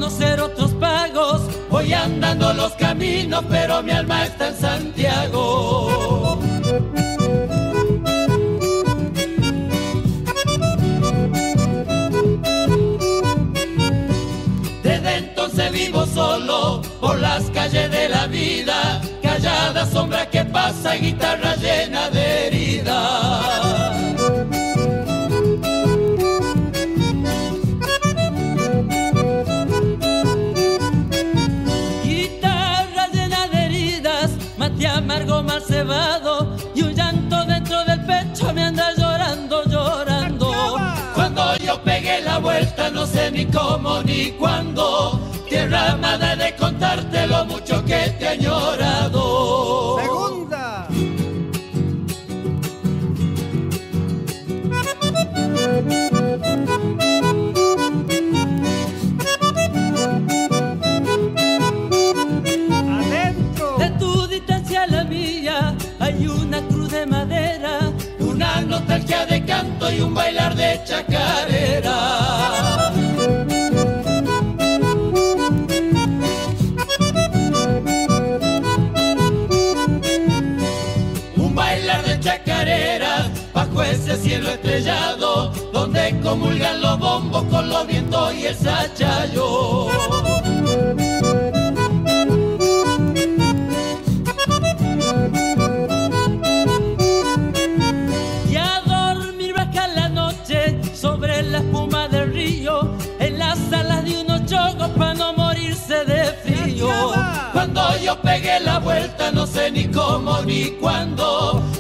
conocer otros pagos. Voy andando los caminos, pero mi alma está en Santiago. Desde entonces vivo solo por las calles de la vida, callada sombra que pasa y guitarra llena de heridas. Amargo mal cebado y un llanto dentro del pecho me anda llorando, llorando. Cuando yo pegué la vuelta no sé ni cómo ni cuándo, tierra amada de contarte lo mucho que te he añorado. Segunda. Hay una cruz de madera, una nostalgia de canto y un bailar de chacarera. Un bailar de chacarera bajo ese cielo estrellado, donde comulgan los bombos con los vientos y el sachayo. Sobre la espuma del río, en las alas de unos chocos para no morirse de frío. Cuando yo pegué la vuelta no sé ni cómo ni cuándo,